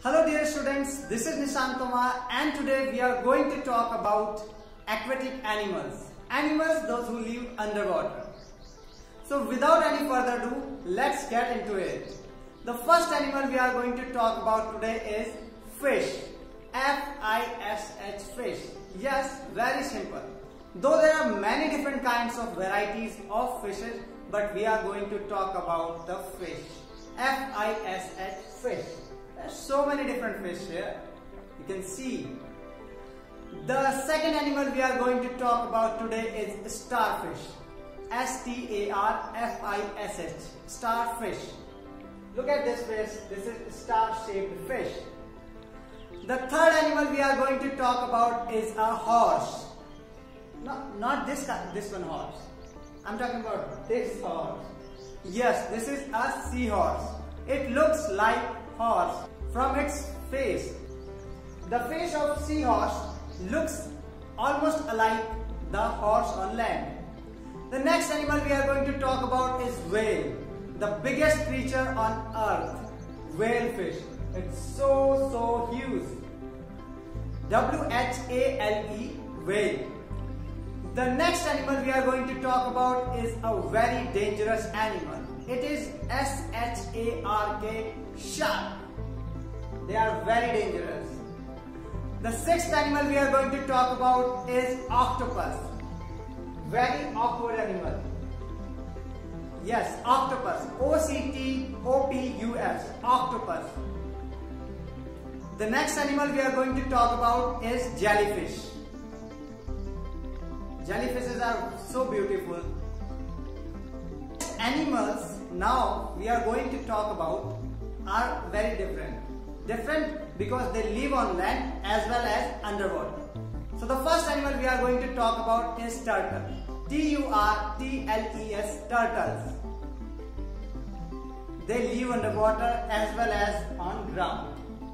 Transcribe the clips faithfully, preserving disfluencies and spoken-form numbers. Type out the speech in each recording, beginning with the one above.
Hello dear students, this is Nishant Kumar and today we are going to talk about aquatic animals. Animals those who live underwater. So without any further ado, let's get into it. The first animal we are going to talk about today is fish. F I S H fish. Yes, very simple. Though there are many different kinds of varieties of fishes, but we are going to talk about the fish. F I S H fish. There are so many different fish here. You can see. The second animal we are going to talk about today is starfish. S T A R F I S H. Starfish. Look at this fish. This is star-shaped fish. The third animal we are going to talk about is a horse. No, not this this one horse. I'm talking about this horse. Yes, this is a seahorse. It looks like horse from its face. The face of seahorse looks almost alike the horse on land. The next animal we are going to talk about is whale, the biggest creature on earth. Whale fish. It's so so huge. W H A L E, whale. The next animal we are going to talk about is a very dangerous animal. It is S H A R K, shark. They are very dangerous. The sixth animal we are going to talk about is octopus. Very awkward animal. Yes, octopus. O C T O P U S, octopus. The next animal we are going to talk about is jellyfish. Jellyfishes are so beautiful. Animals now we are going to talk about are very different. Different because they live on land as well as underwater. So the first animal we are going to talk about is turtle. T U R T L E S, turtles. They live underwater as well as on ground.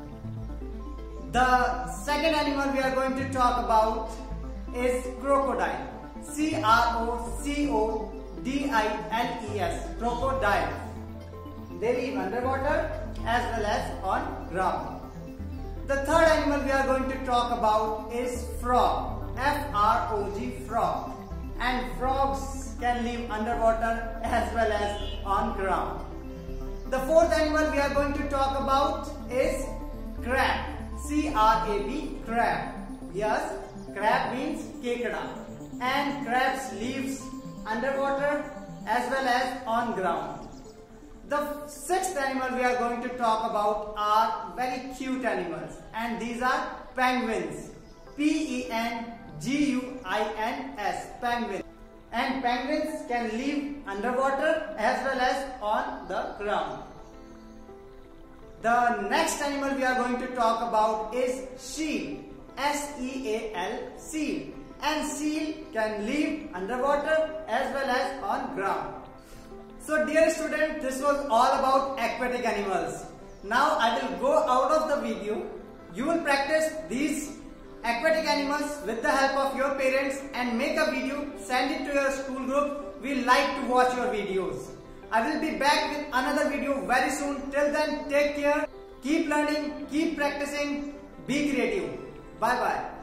The second animal we are going to talk about is crocodile. C R O C O D I L E S, crocodile. They live underwater as well as on ground. The third animal we are going to talk about is frog. F R O G, frog. And frogs can live underwater as well as on ground. The fourth animal we are going to talk about is crab. C R A B, crab. Yes, crab means kekada. And crabs lives underwater as well as on ground. The sixth animal we are going to talk about are very cute animals, and these are penguins. P E N G U I N S, penguins. And penguins can live underwater as well as on the ground. The next animal we are going to talk about is seal. S E A L, seal. And seal can live underwater as well as on ground. So dear student, this was all about aquatic animals. Now I will go out of the video. You will practice these aquatic animals with the help of your parents and make a video, send it to your school group. We like to watch your videos. I will be back with another video very soon. Till then, take care, keep learning, keep practicing, be creative. Bye bye.